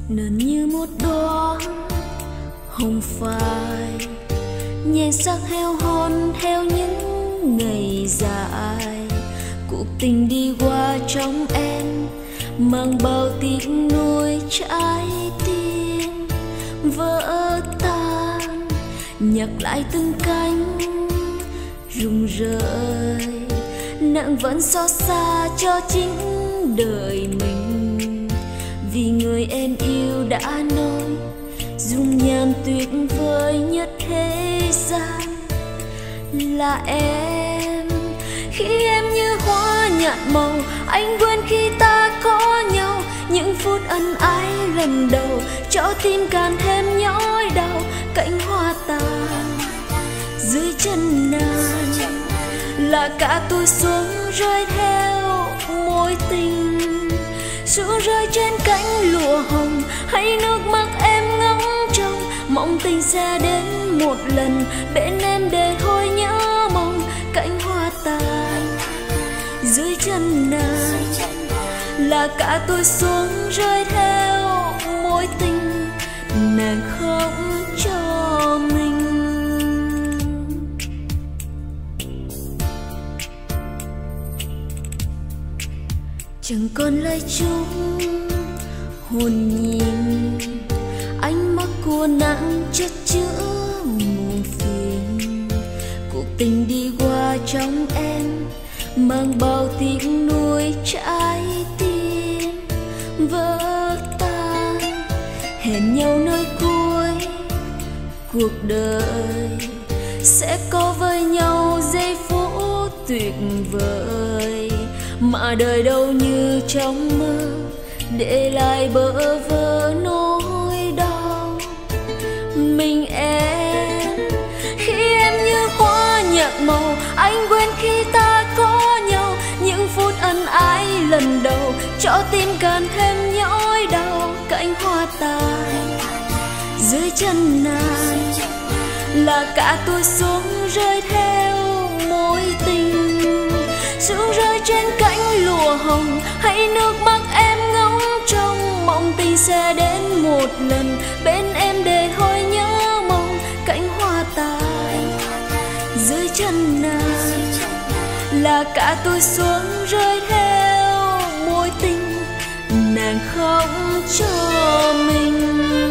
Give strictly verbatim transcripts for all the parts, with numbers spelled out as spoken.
nở như một đóa hồng phai, nhan sắc heo hon theo những ngày dài. Cuộc tình đi qua trong em mang bao tiếc nuối, trái tim vỡ tan, nhắc lại từng cánh rụng rời, nặng vẫn xót xa cho chính đời mình. Vì người em yêu đã nói dung nhan tuyệt vời nhất thế gian là em. Khi em như hoa nhạt màu, anh quên khi ta có nhau. Những phút ân ái lần đầu cho tim càng thêm nhói đau. Cánh hoa tàn dưới chân nàng là cả tôi xuống rơi theo mối tình. Xuống rơi trên cánh lụa hồng, hay nước mắt em ngóng trông, mong tình sẽ đến một lần bên em để thôi nhớ mong. Cánh hoa tàn dưới chân nàng là cả tôi xuống rơi theo mối tình. Nàng khóc cho mình. Chẳng còn lời chúc hồn nhiên, ánh mắt của nàng chất chứa muộn phiền. Cuộc tình đi qua trong em mang bao tiếc nuối, trái tim vỡ tan. Hẹn nhau nơi cuối cuộc đời sẽ có với nhau giây phút tuyệt vời, mà đời đâu như trong mơ để lại bơ vơ nỗi đau. Mình em khi em như hoa nhạt màu, anh quên khi ta có nhau. Những phút ân ái lần đầu cho tim càng thêm nhói đau. Cánh hoa tàn dưới chân nàng là cả tôi xuống rơi theo mối tình. Xuống rơi trên cánh lụa hồng, hay nước mắt em ngóng trông, mong tình sẽ đến một lần bên em để thôi nhớ mong. Cánh hoa tàn dưới chân nàng là cả tôi xuống rơi theo mối tình. Nàng khóc cho mình.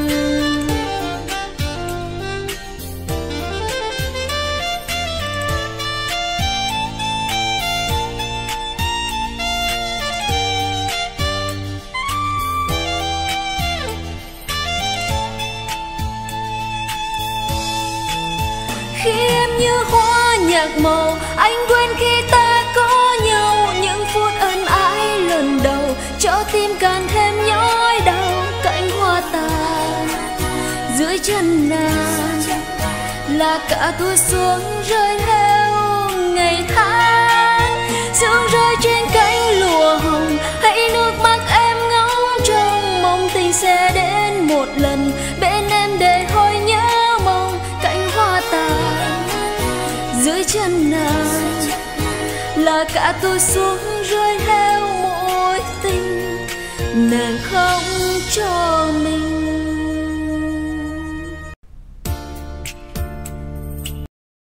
Khi em như hoa nhạt màu, anh quên khi ta có nhau. Những phút ân ái lần đầu cho tim càng thêm nhói đau. Cánh hoa tàn dưới chân nàng là cả tôi xuống rơi theo ngày tháng. Xuống rơi trên cánh lụa hồng, hay nước mắt em ngóng trông, mong tình sẽ đến một lần bên em để thôi nhớ mong. Cánh hoa tàn dưới chân nàng là cả tôi xuống rơi theo mối tình. Nàng khóc cho mình.